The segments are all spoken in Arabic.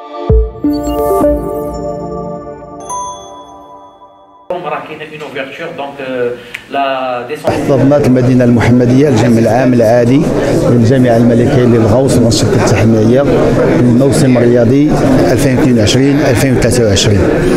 احتضنت المدينة المحمدية الجمع العام العادي للجامعة الملكية للغوص والأنشطة التحميلية للموسم الرياضي 2022-2023.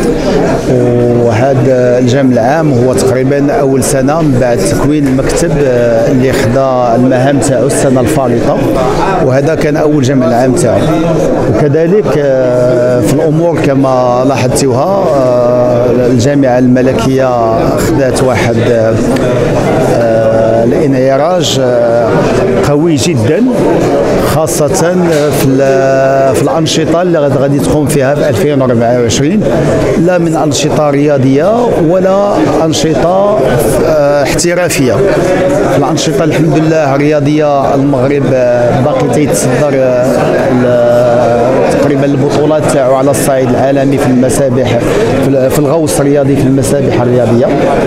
وهذا الجمع العام هو تقريبا أول سنة من بعد تكوين المكتب اللي خدا المهام تاعو السنة الفارطة، وهذا كان أول جمع العام تاعو. وكذلك في الأمور كما لاحظتوها الجامعة الملكية خدات واحد الانعراج قوي جدا، خاصة في الأنشطة اللي غادي تقوم فيها في 2024، لا من أنشطة رياضية ولا أنشطة احترافية. الأنشطة الحمد لله الرياضية المغرب باقي تيتصدر تقريبا البطولات تاعو على الصعيد العالمي في المسابح، في الغوص الرياضي في المسابح الرياضية.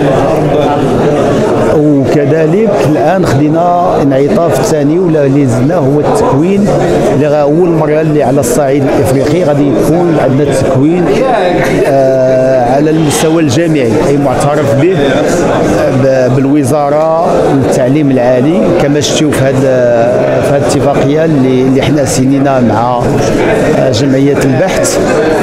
وكذلك الان خدينا انعطاف ثاني ولا اللي زدناه هو التكوين، اللي اول مره اللي على الصعيد الافريقي غادي يكون عندنا التكوين على المستوى الجامعي، اي معترف به بالوزاره للتعليم العالي، كما شفتوا في هذه الاتفاقيه اللي حنا سينينا مع جمعيه البحث،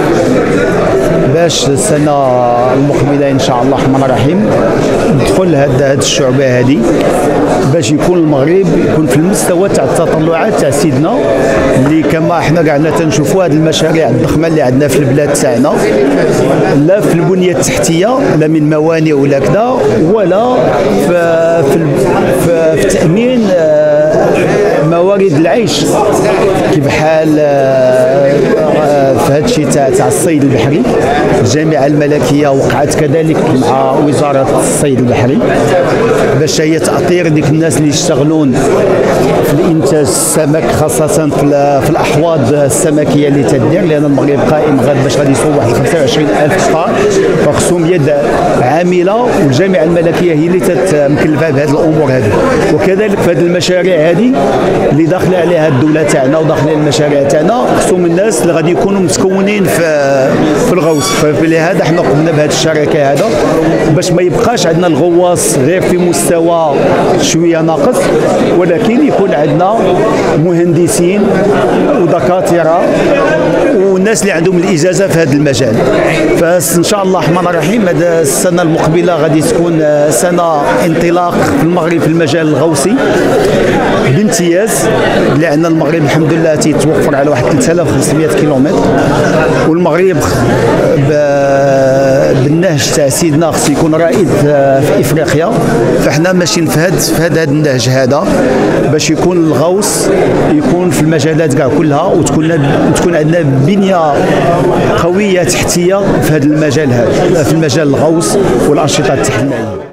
باش السنه المقبله ان شاء الله الرحمن الرحيم ندخل هذه الشعبه هذه، باش يكون المغرب يكون في المستوى تاع التطلعات تاع سيدنا، اللي كما حنا قاعدين تنشوفوا هذه المشاريع الضخمه اللي عندنا في البلاد تاعنا، لا في البنيه التحتيه لا من موانئ ولا كذا، ولا في تامين موارد العيش، كيف بحال في هذا الشيء تاع الصيد البحري. الجامعه الملكيه وقعت كذلك مع وزاره الصيد البحري باش هي تاطير ديك الناس اللي يشتغلون في الانتاج السمك، خاصه في الاحواض السمكيه اللي تدير، لان المغرب قائم غاد باش غادي يصوب واحد 25,000 قطار، فخصهم يد عامله، والجامعه الملكيه هي اللي مكلفه بهذه الامور هذه. وكذلك في هذه المشاريع هذه اللي داخله عليها الدوله تاعنا وداخله المشاريع تاعنا، خصهم الناس اللي غادي يكونوا متكونين في الغوص. فلهذا حنا قمنا بهذه الشراكه هذا باش ما يبقاش عندنا الغواص غير في مستوى شويه ناقص، ولكن يكون عندنا مهندسين ودكاتره والناس اللي عندهم الاجازه في هذا المجال. فان شاء الله الرحمن الرحيم هذا السنه المقبله غادي تكون سنه انطلاق في المغرب في المجال الغوصي بامتياز، لان المغرب الحمد لله تيتوفر على واحد 3500 كيلومتر، والمغرب بالنهج تاع سيدنا خصو يكون رائد في افريقيا، فاحنا ماشيين في هذا النهج هذا باش يكون الغوص يكون في المجالات كاع كلها، وتكون عندنا بنيه قويه تحتيه في هذا المجال هذا، في المجال الغوص والانشطه التحميليه.